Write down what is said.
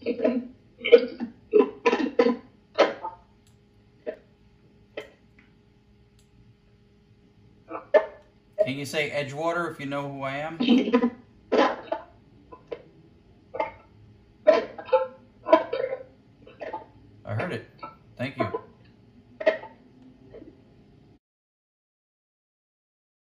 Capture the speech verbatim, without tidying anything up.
Can you say Edgewater if you know who I am? I heard it. Thank you.